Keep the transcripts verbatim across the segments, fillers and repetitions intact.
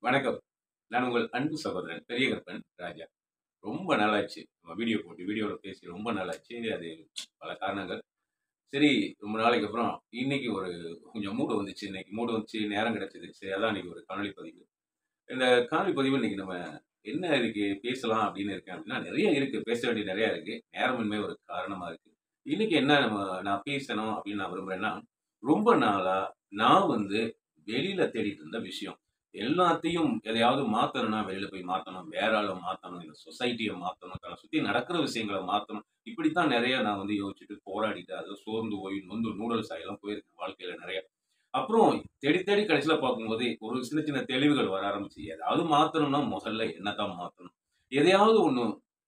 வணக்கம். நான் உங்கள் அன்பு சகோதரன் பெரியகருப்பன் ராஜா. ரொம்ப நாளாச்சு. நம்ம வீடியோ போட்டு வீடியோல பேசி ரொம்ப நாளாச்சு. அது பல காரணங்கள். சரி, ரொம்ப நாளைக்கு அப்புறம் இன்னைக்கு ஒரு கொஞ்சம் மூடு வந்துச்சு. இன்னைக்கு மூடு வந்துச்சு, நேரம் கிடைச்சது. சரி, அதான் இன்னைக்கு ஒரு காணொளி பதிவு. இந்த காணொளி பதிவு இன்னைக்கு நம்ம என்ன இதுக்கு பேசலாம் அப்படின்னு இருக்கேன் அப்படின்னா, நெறைய இருக்கு. பேச வேண்டியது நெறைய இருக்கு. நேரமின்மை ஒரு காரணமா இருக்கு. இன்னைக்கு என்ன நம்ம நான் பேசணும் அப்படின்னு நான் விரும்புறேன்னா, ரொம்ப நாளா நான் வந்து வெளியில தேடிட்டு இருந்த விஷயம். எல்லாத்தையும் எதையாவது மாத்தணும்னா வெளியில போய் மாத்தணும். வேற ஆள மாத்தணும். இந்த சொசைட்டிய மாத்தணும். தன்னை சுத்தி நடக்கிற விஷயங்கள மாத்தணும். இப்படித்தான் நெறைய நான் வந்து யோசிச்சுட்டு, போராடிட்டு, அதுல சோர்ந்து போய் நொந்து நூடுல்ஸ் ஆகிலாம் போயிருக்கேன் வாழ்க்கையில நெறைய. அப்புறம் தேடி தேடி கடைசியில பார்க்கும்போது, ஒரு சின்ன சின்ன தெளிவுகள் வர ஆரம்பிச்சு. ஏதாவது மாத்தணும்னா முதல்ல என்னத்தான் மாத்தணும்? எதையாவது ஒண்ணு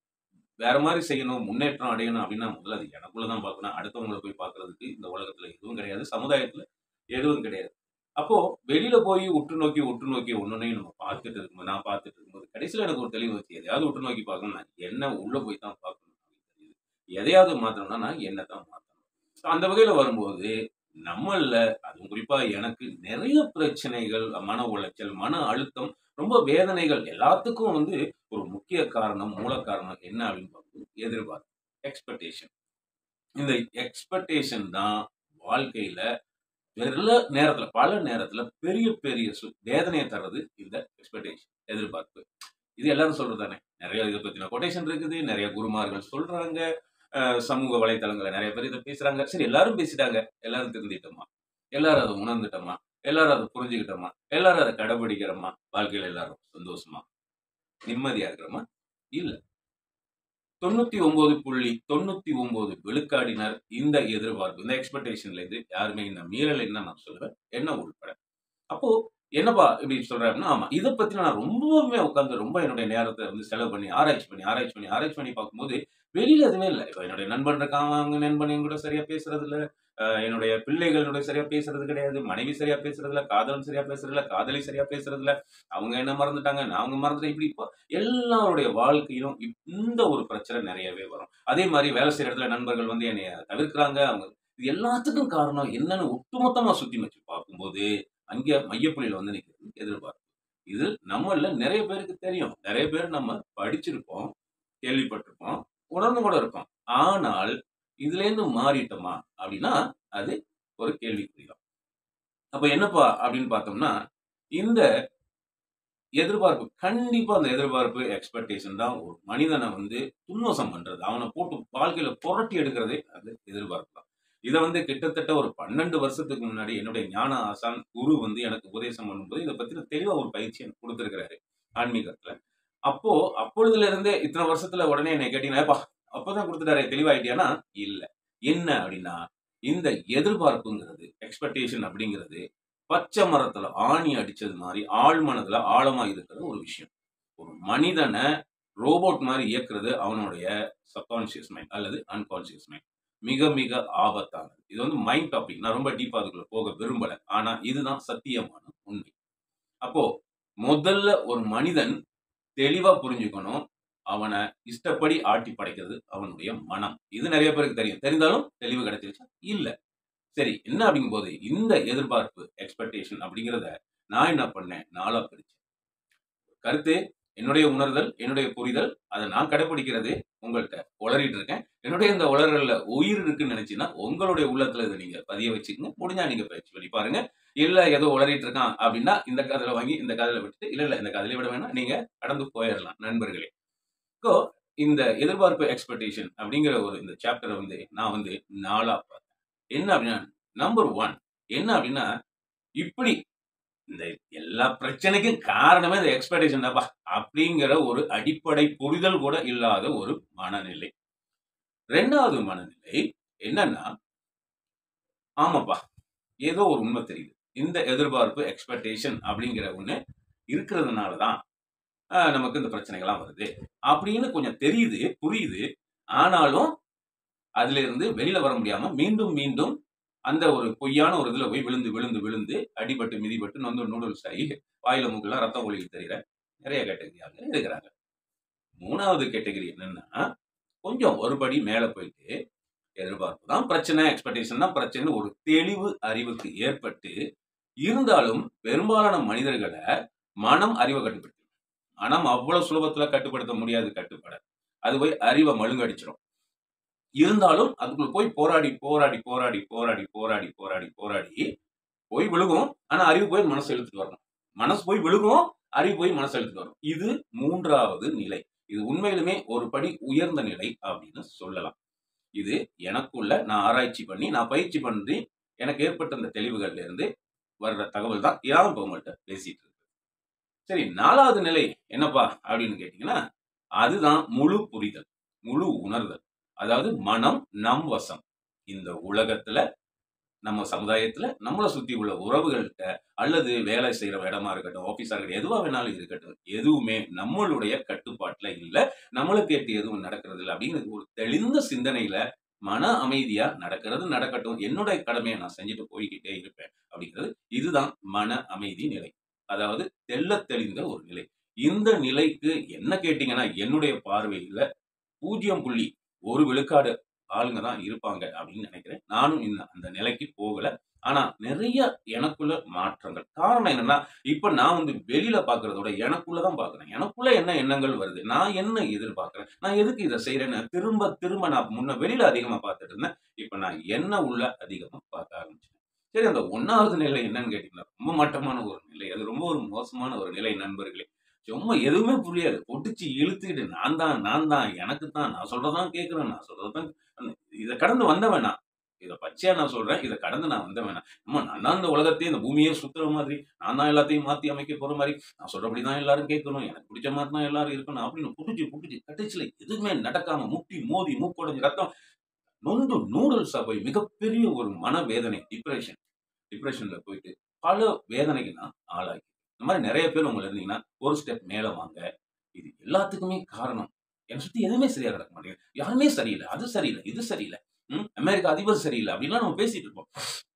வேற மாரி செய்யணும், முன்னேற்றம் அடையணும் அப்படின்னா, முதல்ல அது எனக்குள்ள தான் பார்க்கணும். அடுத்தவங்கள போய் பார்க்கறதுக்கு இந்த உலகத்துல எதுவும் கிடையாது. சமுதாயத்துல எதுவும் கிடையாது. அப்போ வெளியில போய் உற்று நோக்கி, உற்று நோக்கி ஒண்ணொண்ணையும் நம்ம பார்த்துட்டு இருக்கும்போது நான் பார்த்துட்டு இருக்கும்போது, கடைசியில எனக்கு ஒரு தெளிவு வந்துச்சு. எதையாவது உற்று நோக்கி பார்க்கணும்னா, என்ன உள்ள போய் தான் பார்க்கணும். எதையாவது மாத்தணும்னா, நான் என்னத்தான் மாத்தணும். ஸோ அந்த வகையில வரும்போது, நம்மள்ல அதுவும் குறிப்பா எனக்கு நெறைய பிரச்சனைகள், மன உளைச்சல், மன அழுத்தம், ரொம்ப வேதனைகள் எல்லாத்துக்கும் வந்து ஒரு முக்கிய காரணம், மூல காரணம் என்ன அப்படின்னு பார்க்கும்போது, எதிர்பார்ப்பு. எக்ஸ்பெக்டேஷன். இந்த எக்ஸ்பெக்டேஷன் தான் வாழ்க்கையில வெள்ள நேரத்துல, பல நேரத்துல பெரிய பெரிய சு வேதனைய தர்றது இந்த எக்ஸ்பெக்டேஷன், எதிர்பார்ப்பு. இது எல்லாரும் சொல்றது தானே. நெறைய இத பத்தின கொட்டேஷன் இருக்குது. நெறைய குருமார்கள் சொல்றாங்க. அ சமூக வலைதளங்கள்ல நெறைய பேர் இத பேசுறாங்க. சரி, எல்லாரும் பேசிட்டாங்க. எல்லாரும் திருந்திட்டோமா? எல்லாரும் அத உணர்ந்துட்டோமா? எல்லாரும் அத புரிஞ்சுக்கிட்டோமா? எல்லாரும் அத கடைபிடிக்கிறோமா? வாழ்க்கையில எல்லாரும் சந்தோஷமா, நிம்மதியா இருக்கிறோமா? இல்ல. தொண்ணூற்று ஒன்பது புள்ளி தொண்ணூற்று ஒன்பது விழுக்காடினர் இந்த எதிர்பார்ப்பு, இந்த எக்ஸ்பெக்டேஷன்ல இருந்து யாருமே இந்த மீறல் என்ன நான் சொல்லுவேன். என்ன உள்பட. அப்போ என்னப்பா இப்படி சொல்ற அப்படின்னா, ஆமா. இத பத்தி நான் ரொம்பவுமே உட்கார்ந்து ரொம்ப என்னுடைய நேரத்த வந்து செலவு பண்ணி, ஆராய்ச்சி பண்ணி, ஆராய்ச்சி பண்ணி, ஆராய்ச்சி பண்ணி பார்க்கும்போது, வெளியில எதுவுமே இல்ல. இப்ப என்னுடைய நண்பன் இருக்கான். அவங்க நண்பன் என்கூட சரியா பேசுறது இல்ல. அ என்னுடைய பிள்ளைகள் என்னுடைய சரியா பேசுறது கிடையாது. மனைவி சரியா பேசுறது இல்ல. காதலன் சரியா பேசுறது இல்ல. காதலி சரியா பேசுறது இல்ல. அவங்க என்ன மறந்துட்டாங்க. நாங்க மறந்துட்டோம். இப்படி இப்போ எல்லாருடைய வாழ்க்கையிலும் இப் இந்த ஒரு பிரச்சனை நெறையவே வரும். அதே மாரி வேலை செய்ற இடத்துல நண்பர்கள் வந்து என்னைய தவிர்க்கிறாங்க. அவங்க இது எல்லாத்துக்கும் காரணம் என்னன்னு ஒட்டுமொத்தமா சுத்தி வச்சு பார்க்கும்போது, அங்க மையப்புள்ளியில வந்து நிக்கிறது எதிர்பார்ப்பு. இது நம்மள்ல நெறைய பேருக்கு தெரியும். நெறைய பேர் நம்ம படிச்சிருப்போம், கேள்விப்பட்டிருப்போம், உணர்ந்து கூட இருப்போம். ஆனால் இதுலேருந்து மாறிட்டோமா? அப்படின்னா, அது ஒரு கேள்விக்குறி தான். அப்ப என்னப்பா அப்படின்னு பார்த்தோம்னா, இந்த எதிர்பார்ப்பு கண்டிப்பா அந்த எதிர்பார்ப்பு, எக்ஸ்பெக்டேஷன் தான் ஒரு மனிதன வந்து துன்வசம் பண்றது. அவன போட்டு வாழ்க்கையில புரட்டி எடுக்கிறதே அது எதிர்பார்ப்பு தான். இத வந்து கிட்டத்தட்ட ஒரு பன்னிரண்டு வருஷத்துக்கு முன்னாடி என்னுடைய ஞான ஆசான் குரு வந்து எனக்கு உபதேசம் பண்ணும்போது, இத பத்தின தெளிவா ஒரு பயிற்சி எனக்கு குடுத்திருக்கிறாரு, ஆன்மீகத்துல. அப்போ அப்பொழுதுல இருந்தே இத்தன வருஷத்துல உடனே என்னைய கேட்டீங்கன்னா, "ஏப்பா அப்பதான் குடுத்துட்டாரே தெளிவாயிட்டியான்னா?" இல்ல. என்ன அப்படின்னா, இந்த எதிர்பார்ப்புங்கிறது, எக்ஸ்பெக்டேஷன் அப்படிங்கிறது பச்ச மரத்துல ஆணி அடிச்சது மாரி ஆழ் மனதுல ஆழமா இருக்கிற ஒரு விஷயம். ஒரு மனிதன ரோபோட் மாரி இயக்குறது அவனுடைய சப்கான்ஷியஸ் மைண்ட் அல்லது அன்கான்ஷியஸ் மைண்ட். மிக மிக ஆபத்தானது. இது வந்து மைண்ட் டாபிக். நான் ரொம்ப டீப்பா அதுக்குள்ள போக விரும்பல. ஆனா இதுதான் சத்தியமான உண்மை. அப்போ முதல்ல ஒரு மனிதன் தெளிவா புரிஞ்சுக்கணும். அவன இஷ்டப்படி ஆட்டி படைக்கிறது அவனுடைய மனம். இது நெறைய பேருக்கு தெரியும். தெரிந்தாலும் தெளிவு கிடைச்சிருச்சா? இல்ல. சரி, என்ன அப்படிங்கும்போது, இந்த எதிர்பார்ப்பு, எக்ஸ்பெக்டேஷன் அப்படிங்கிறத நான் என்ன பண்ணேன், நாலா பிரிச்சேன். கருத்து, என்னுடைய உணர்தல், என்னுடைய புரிதல், அத நான் கடைப்பிடிக்கிறது உங்கள்ட்ட உளறிட்டு இருக்கேன். என்னுடைய இந்த உளறல்ல உயிர் இருக்குன்னு நினைச்சீங்கன்னா, உங்களுடைய உள்ளத்துல இத நீங்க பதிய வச்சுக்கங்க. முடிஞ்சா நீங்க பயிற்சி பண்ணி பாருங்க. இல்ல ஏதோ உளறிட்டு இருக்கான் அப்படின்னா, இந்த காதுல வாங்கி இந்த காதுல விட்டுட்டு, இல்ல இல்ல இந்த காதுலயே விட வேணாம். நீங்க கடந்து போயிரலாம் நண்பர்களே. சோ, இந்த எதிர்பார்ப்பு, எக்ஸ்பெக்டேஷன் அப்படிங்கிற ஒரு இந்த சாப்டர வந்து நான் வந்து நாலா பார்த்தேன். என்ன அப்படின்னா, நம்பர் ஒன்று என்ன அப்படின்னா, இப்படி இந்த எல்லா பிரச்சனைக்கும் காரணமே இந்த எக்ஸ்பெக்டேஷன் தான்ப்பா. அப்படிங்கிற ஒரு அடிப்படை புரிதல் கூட இல்லாத ஒரு மனநிலை. இரண்டாவது மனநிலை என்னன்னா, ஆமாப்பா, ஏதோ ஒரு உண்மை தெரியுது. இந்த எதிர்பார்ப்பு, எக்ஸ்பெக்டேஷன் அப்படிங்கிற ஒண்ணு இருக்கிறதுனால தான் அ நமக்கு இந்த பிரச்சனைகள்லாம் வருது. அப்படின்னு கொஞ்சம் தெரியுது, புரியுது. ஆனாலும் அதிலிருந்து வெளியில வர முடியாம மீண்டும், மீண்டும் அந்த ஒரு பொய்யான ஒரு இதுல போய் விழுந்து, விழுந்து, விழுந்து அடிபட்டு, மிதிபட்டு நொந்து நூடுல்ஸ் ஆகி வாயில மூக்குலாம் ரத்தம் ஒலிக்குது தெரியிற நெறைய கேட்டகரி ஆளுங்க இருக்கிறாங்க. மூன்றாவது கேட்டகரி என்னன்னா, கொஞ்சம் ஒரு படி மேல போயிட்டு, எதிர்பார்ப்பு தான் பிரச்சனை, எக்ஸ்பெக்டேஷன் தான் பிரச்சனைன்னு ஒரு தெளிவு அறிவுக்கு ஏற்பட்டு, இருந்தாலும் பெரும்பாலான மனிதர்கள மனம் அறிவை கட்டுப்படுத்தும். மனம் அவ்வளவு சுலபத்துல கட்டுப்படுத்த முடியாது, கட்டுப்படாது. அது போய் அறிவை மழுங்கடிச்சிடும். இருந்தாலும் அதுக்குள்ள போய் போராடி போராடி போராடி போராடி போராடி போராடி போராடி போய் விழுகும். ஆனா அறிவு போய் மனசை இழுத்துட்டு வரணும். மனசு போய் விழுகும், அறிவு போய் மனசை இழுத்துட்டு வரும். இது மூன்றாவது நிலை. இது உண்மையிலுமே ஒரு படி உயர்ந்த நிலை அப்படின்னு சொல்லலாம். இது எனக்குள்ள நான் ஆராய்ச்சி பண்ணி, நான் பயிற்சி பண்ணி எனக்கு ஏற்பட்ட அந்த தெளிவுகள்ல இருந்து வர்ற தகவல் தான் யாரும் இப்ப உங்கள்கிட்ட பேசிட்டு இருக்கு. சரி, நாலாவது நிலை என்னப்பா அப்படின்னு கேட்டீங்கன்னா, அதுதான் முழு புரிதல், முழு உணர்தல். அதாவது மனம் நம் வசம். இந்த உலகத்துல, நம்ம சமுதாயத்துல, நம்மளை சுத்தி உள்ள உறவுகள்கிட்ட, அல்லது வேலை செய்யற இடமா இருக்கட்டும், ஆபீஸா இருக்கட்டும், எதுவா வேணாலும் இருக்கட்டும், எதுவுமே நம்மளுடைய கட்டுப்பாட்டுல இல்ல, நம்மளுக்கு கேட்டு எதுவும் நடக்கிறது இல்லை அப்படிங்கிறது ஒரு தெளிந்த சிந்தனையில மன அமைதியா நடக்கிறது நடக்கட்டும், என்னுடைய கடமையை நான் செஞ்சுட்டு போய்கிட்டே இருப்பேன் அப்படிங்கிறது. இதுதான் மன அமைதி நிலை. அதாவது தெள்ளத் தெளிந்த ஒரு நிலை. இந்த நிலைக்கு என்ன கேட்டீங்கன்னா, என்னுடைய பார்வையில பூஜ்ஜியம் புள்ளி ஒரு விழுக்காடு ஆளுங்க தான் இருப்பாங்க அப்படின்னு நினைக்கிறேன். நானும் இந்த அந்த நிலைக்கு போகல. ஆனா நிறைய எனக்குள்ள மாற்றங்கள். காரணம் என்னன்னா, இப்ப நான் வந்து வெளியில பார்க்கிறத விட எனக்குள்ள தான் பார்க்கிறேன். எனக்குள்ள என்ன எண்ணங்கள் வருது? நான் என்ன எதிர்பார்க்கிறேன்? நான் எதுக்கு இத செய்றேன்னு திரும்ப திரும்ப நான் முன்ன வெளியில அதிகமா பார்த்துட்டு இருந்தேன். இப்ப நான் என்ன உள்ள அதிகமா பார்க்க ஆரம்பிச்சேன். சரி, அந்த ஒன்னாவது நிலை என்னன்னு கேட்டீங்கன்னா, ரொம்ப மட்டமான ஒரு நிலை. அது ரொம்ப ஒரு மோசமான ஒரு நிலை நண்பர்களே. சும்மா எதுவுமே புரியாது. புடிச்சு இழுத்துக்கிட்டு நான் தான், நான் தான், எனக்கு தான், நான் சொல்றதான் கேட்கிறேன், நான் சொல்றதான் இத கடந்து வந்தவன் நான். இத பச்சையா நான் சொல்றேன். இத கடந்து நான் வந்தவன் நான். அம்மா நான் தான் இந்த உலகத்தையே, இந்த பூமியே சுத்துற மாதிரி, நான் தான் எல்லாத்தையும் மாத்தி அமைக்க போற மாரி, நான் சொல்றபடி தான் எல்லாரும் கேட்கணும், எனக்கு பிடிச்ச மாரி தான் எல்லாரும் இருக்கணும் அப்படின்னு புடிச்சு புடிச்சு கடைசியில எதுவுமே நடக்காம முட்டி மோதி மூக்குடைஞ்சு ரத்தம் நொந்து நூடுல்ஸா போய் மிகப்பெரிய ஒரு மனவேதனை, டிப்ரஷன் டிப்ரஷன்ல போயிட்டு பல வேதனைக்கு நான் ஆளாகி. இந்த மாதிரி நிறைய பேர் உங்களை இருந்தீங்கன்னா, ஒரு ஸ்டெப் மேல வாங்க. இது எல்லாத்துக்குமே காரணம், என்னை சுத்தி எதுவுமே சரியா நடக்க மாட்டேங்குது. யாருமே சரியில்லை, அது சரியில்லை, இது சரியில்லை, ம் அமெரிக்கா அதிபர் சரியில்லை அப்படின்லாம் நம்ம பேசிட்டு இருப்போம்.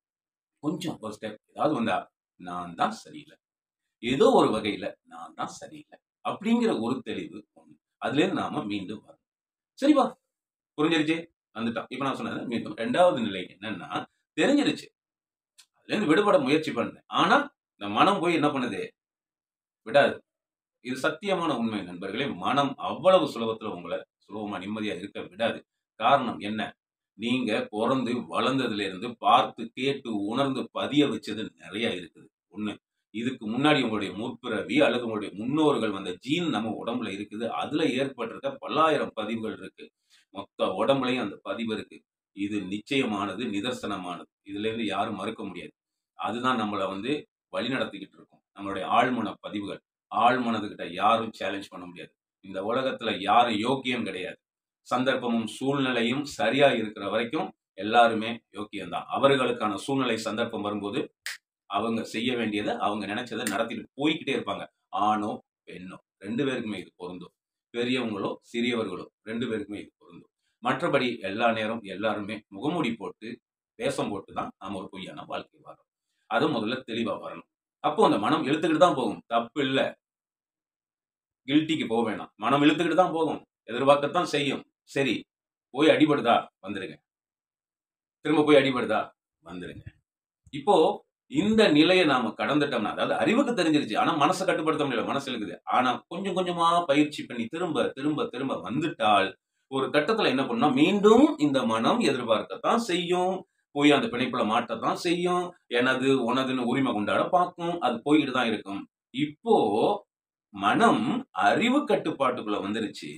கொஞ்சம் ஒரு ஸ்டெப் ஏதாவது வந்தா, நான் தான் சரியில்லை, ஏதோ ஒரு வகையில நான் தான் சரியில்லை அப்படிங்கிற ஒரு தெளிவு ஒண்ணு. அதுல இருந்து நாம மீண்டும் வரணும். சரிப்பா, புரிஞ்சிருச்சு, வந்துட்டோம். இப்ப நான் சொன்னது மீண்டும் இரண்டாவது நிலை என்னன்னா, தெரிஞ்சிருச்சு, அதுல இருந்து விடுபட முயற்சி பண்ணேன். ஆனா இந்த மனம் போய் என்ன பண்ணுது? விடாது. இது சத்தியமான உண்மை நண்பர்களே. மனம் அவ்வளவு சுலபத்துல உங்கள சுலபமா நிம்மதியா இருக்க விடாது. காரணம் என்ன? நீங்க பொறந்து வளர்ந்ததுல இருந்து பார்த்து, கேட்டு, உணர்ந்து பதிய வச்சது நெறைய இருக்குது. ஒண்ணு. இதுக்கு முன்னாடி உங்களுடைய முற்பிறவி அல்லது உங்களுடைய முன்னோர்கள் வந்த ஜீன் நம்ம உடம்புல இருக்குது. அதுல ஏற்பட்டிருக்க பல்லாயிரம் பதிவுகள் இருக்கு. மொத்த உடம்புலயும் அந்த பதிவு இருக்கு. இது நிச்சயமானது, நிதர்சனமானது. இதுல இருந்து யாரும் மறுக்க முடியாது. அதுதான் நம்மள வந்து வழிநடத்திக்கிட்டு இருக்கும். நம்மளுடைய ஆழ்மன பதிவுகள். ஆழ்மனதுகிட்ட யாரும் சேலஞ்ச் பண்ண முடியாது. இந்த உலகத்துல யாரும் யோக்கியம் கிடையாது. சந்தர்ப்பமும் சூழ்நிலையும் சரியா இருக்கிற வரைக்கும் எல்லாருமே யோக்கியம் தான். அவர்களுக்கான சூழ்நிலை சந்தர்ப்பம் வரும்போது அவங்க செய்ய வேண்டியதை, அவங்க நினைச்சதை நடத்திட்டு போய்க்கிட்டே இருப்பாங்க. ஆணோ, பெண்ணோ ரெண்டு பேருக்குமே இது பொருந்தும். பெரியவங்களோ, சிறியவர்களோ ரெண்டு பேருக்குமே இது பொருந்தும். மற்றபடி எல்லா நேரம் எல்லாருமே முகமூடி போட்டு, வேஷம் போட்டு தான் நாம ஒரு பொய்யான வாழ்க்கை வாழறோம். அது முதல்ல தெளிவா வரணும். அப்போ அந்த மனம் இழுத்துக்கிட்டு தான் போகும். தப்பு இல்ல. கில்ட்டிக்கு போக வேணாம். மனம் இழுத்துக்கிட்டு தான் போகும். எதிர்பார்க்கத்தான் செய்யும். சரி, போய் அடிபடுதா? வந்துருங்க. திரும்ப போய் அடிபடுதா? வந்துருங்க. இப்போ இந்த நிலையை நாம கடந்துட்டோம்னா, அதாவது அறிவுக்கு தெரிஞ்சிருச்சு. ஆனா மனசை கட்டுப்படுத்த முடியல. மனசு இருக்குது. ஆனா கொஞ்சம் கொஞ்சமா பயிற்சி பண்ணி திரும்ப திரும்ப திரும்ப வந்துட்டால், ஒரு கட்டத்துல என்ன பண்ணும்னா, மீண்டும் இந்த மனம் எதிர்பார்க்கத்தான் செய்யும். போய் அந்த பிணைப்புல மாட்டத்தான் செய்யும். எனது, உனதுன்னு உரிமை கொண்டாட பார்க்கும். அது போய்கிட்டு தான் இருக்கும். இப்போ மனம் அறிவு கட்டுப்பாட்டுக்குள்ள வந்துருச்சு.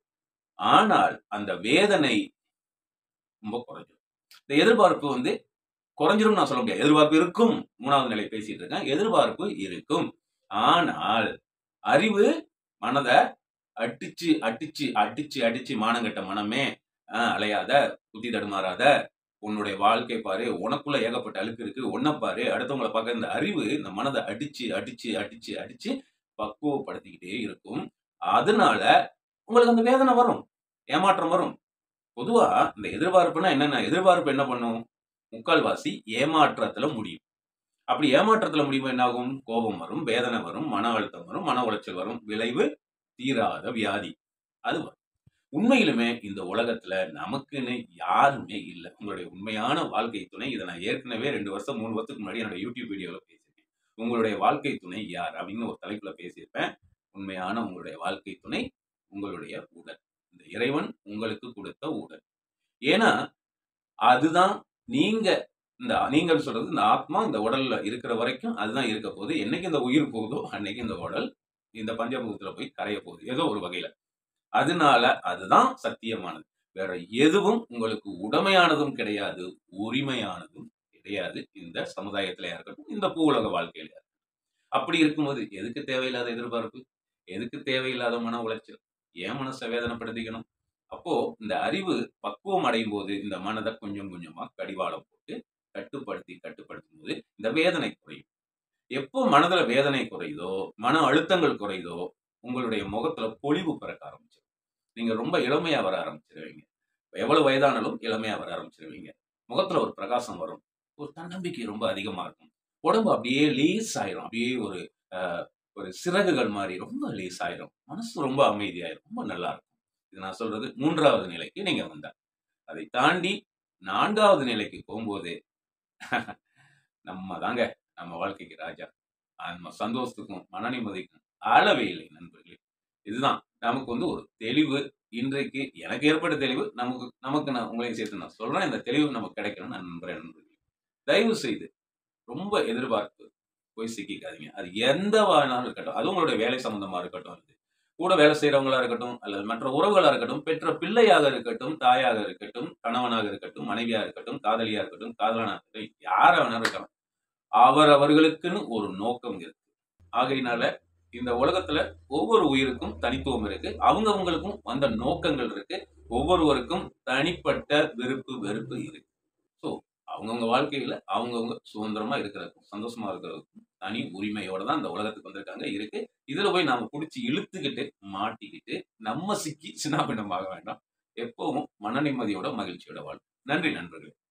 ஆனால் அந்த வேதனை ரொம்ப குறைஞ்சிடும். இந்த எதிர்பார்ப்பு வந்து குறைஞ்சிரும் நான் சொல்ல முடியாது. எதிர்பார்ப்பு இருக்கும். மூணாவது நிலை பேசிட்டு இருக்கேன். எதிர்பார்ப்பு இருக்கும். ஆனால் அறிவு மனத அடிச்சு அடிச்சு அடிச்சு அடிச்சு மானங்கெட்ட மனமே, அ அலையாத, புத்தி தடுமாறாத, உன்னுடைய வாழ்க்கை பாரு, உனக்குள்ள ஏகப்பட்ட அழுக்கு இருக்கு, உன்ன பாரு, அடுத்தவங்கள பார்க்க இந்த அறிவு இந்த மனத அடிச்சு அடிச்சு அடிச்சு அடிச்சு பக்குவப்படுத்திக்கிட்டே இருக்கும். அதனால உங்களுக்கு அந்த வேதனை வரும். ஏமாற்றம் வரும். பொதுவா இந்த எதிர்பார்ப்புன்னா என்னன்னா, எதிர்பார்ப்பு என்ன பண்ணும்? முக்கால்வாசி ஏமாற்றத்துல முடியும். அப்படி ஏமாற்றத்துல முடிவு என்ன ஆகும்? கோபம் வரும், வேதனை வரும், மன அழுத்தம் வரும், மன உளைச்சல் வரும். விளைவு தீராத வியாதி. அது வரும். உண்மையிலுமே இந்த உலகத்துல நமக்குன்னு யாருமே இல்ல. உங்களுடைய உண்மையான வாழ்க்கை துணை, இத நான் ஏற்கனவே ரெண்டு வருஷம், மூணு வருஷத்துக்கு முன்னாடி என்னோட யூடியூப் வீடியோல பேசியிருக்கேன். உங்களுடைய வாழ்க்கை துணை யார் அப்படின்னு ஒரு தலைப்புல பேசியிருப்பேன். உண்மையான உங்களுடைய வாழ்க்கை துணை உங்களுடைய உடல். இந்த இறைவன் உங்களுக்கு கொடுத்த உடல். ஏன்னா அதுதான் நீங்க இந்த நீங்கள் சொல்றது இந்த ஆத்மா இந்த உடல்ல இருக்கிற வரைக்கும் அதுதான் இருக்க போகுது. என்னைக்கு இந்த உயிர் போகுதோ அன்னைக்கு இந்த உடல் இந்த பஞ்சபூதத்துல போய் கரைய போகுது ஏதோ ஒரு வகையில. அதனால அதுதான் சத்தியமானது. வேற எதுவும் உங்களுக்கு உடமையானதும் கிடையாது, உரிமையானதும் கிடையாது. இந்த சமுதாயத்திலயா இருக்கட்டும், இந்த பூ உலக வாழ்க்கையில. அப்படி இருக்கும்போது எதுக்கு தேவையில்லாத எதிர்பார்ப்பு, எதுக்கு தேவையில்லாத மன உளைச்சல், ஏன் மனசை வேதனைப்படுத்திக்கணும்? அப்போ இந்த அறிவு பக்குவம் அடையும் போது இந்த மனதை கொஞ்சம் கொஞ்சமா கடிவாளம் போட்டு கட்டுப்படுத்தி கட்டுப்படுத்தும் போது இந்த வேதனை குறையும். எப்போ மனதுல வேதனை குறையுதோ, மன அழுத்தங்கள் குறையுதோ, உங்களுடைய முகத்துல பொலிவு பிறக்க ஆரம்பிச்சிடும். நீங்க ரொம்ப இளமையா வர ஆரம்பிச்சிருவீங்க. எவ்வளவு வயதானாலும் இளமையா வர ஆரம்பிச்சிருவீங்க. முகத்துல ஒரு பிரகாசம் வரும். ஒரு தன்னம்பிக்கை ரொம்ப அதிகமா இருக்கும். உடம்பு அப்படியே லேஸ் ஆயிரும். அப்படியே ஒரு அஹ், ஒரு சிறகுகள் மாதிரி ரொம்ப லேஸ் ஆயிரும். மனசு ரொம்ப அமைதியாயிரும். ரொம்ப நல்லா இருக்கும். இது நான் சொல்றது மூன்றாவது நிலைக்கு நீங்க வந்தா. அதை தாண்டி நான்காவது நிலைக்கு போகும்போது நம்ம தாங்க நம்ம வாழ்க்கைக்கு ராஜா. நம்ம சந்தோஷத்துக்கும் மன நிம்மதிக்கும் அளவே இல்லை நண்பர்களே. இதுதான் நமக்கு வந்து ஒரு தெளிவு. இன்றைக்கு எனக்கு ஏற்பட்ட தெளிவு நமக்கு நமக்கு நான் உங்களையும் சேர்த்து நான் சொல்றேன். இந்த தெளிவு நமக்கு கிடைக்கணும்னு நான் நம்புறேன் நண்பர்களே. தயவு செய்து ரொம்ப எதிர்பார்ப்பு போய் சிக்கிக்காதீங்க. அது எந்த வாழ்நாளும் இருக்கட்டும், அது உங்களுடைய வேலை சம்பந்தமா இருக்கட்டும், அது கூட வேலை செய்யறவங்களா இருக்கட்டும், அல்லது மற்ற உறவுகளா இருக்கட்டும், பெற்ற பிள்ளையாக இருக்கட்டும், தாயாக இருக்கட்டும், கணவனாக இருக்கட்டும், மனைவியா இருக்கட்டும், காதலியா இருக்கட்டும், காதலனா இருக்கட்டும், யாரா வேணாலும் இருக்கலாம். அவர் அவர்களுக்குன்னு ஒரு நோக்கம் இருக்கு. ஆகையினால இந்த உலகத்துல ஒவ்வொரு உயிருக்கும் தனித்துவம் இருக்கு. அவங்கவங்களுக்கும் அந்த நோக்கங்கள் இருக்கு. ஒவ்வொருவருக்கும் தனிப்பட்ட விருப்பு வெறுப்பு இருக்கு. ஸோ அவங்கவுங்க வாழ்க்கையில அவங்கவுங்க சுதந்திரமா இருக்கிறதுக்கும் சந்தோஷமா இருக்கிறதுக்கும் தனி உரிமையோட தான் இந்த உலகத்துக்கு வந்திருக்காங்க இருக்கு. இதுல போய் நாம புடிச்சு இழுத்துக்கிட்டு மாட்டிக்கிட்டு நம்ம சிக்கி சின்னாபின்னமாக வேண்டாம். எப்பவும் மன நிம்மதியோட மகிழ்ச்சியோட வாழ்க்கை. நன்றி நண்பர்களே.